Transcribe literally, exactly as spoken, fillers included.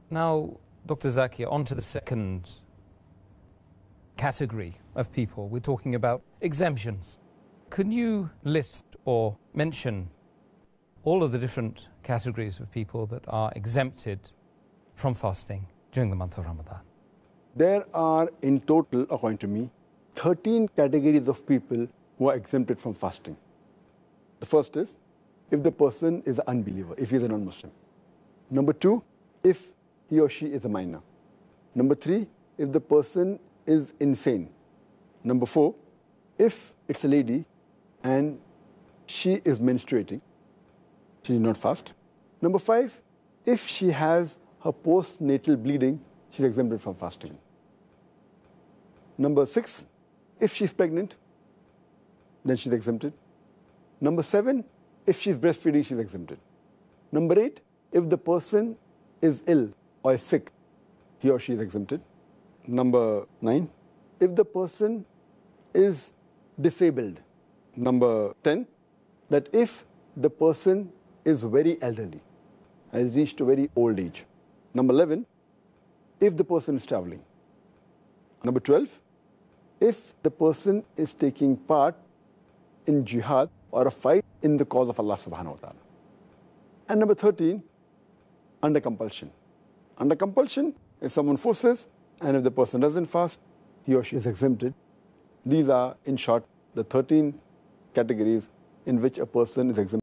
Now, Doctor Zakir, on to the second category of people. We're talking about exemptions. Can you list or mention all of the different categories of people that are exempted from fasting during the month of Ramadan? There are, in total, according to me, thirteen categories of people who are exempted from fasting. The first is if the person is an unbeliever, if he is a non-Muslim. Number two, if he or she is a minor. Number three, if the person is insane. Number four, if it's a lady and she is menstruating, she need not fast. Number five, if she has her postnatal bleeding, she's exempted from fasting. Number six, if she's pregnant, then she's exempted. Number seven, if she's breastfeeding, she's exempted. Number eight, if the person is ill or is sick, he or she is exempted. Number nine, if the person is disabled. Number ten, that if the person is very elderly, has reached a very old age. Number eleven, if the person is traveling. Number twelve, if the person is taking part in jihad or a fight in the cause of Allah subhanahu wa ta'ala. And number thirteen, under compulsion. Under compulsion, if someone forces and if the person doesn't fast, he or she is exempted. These are, in short, the thirteen categories in which a person is exempted.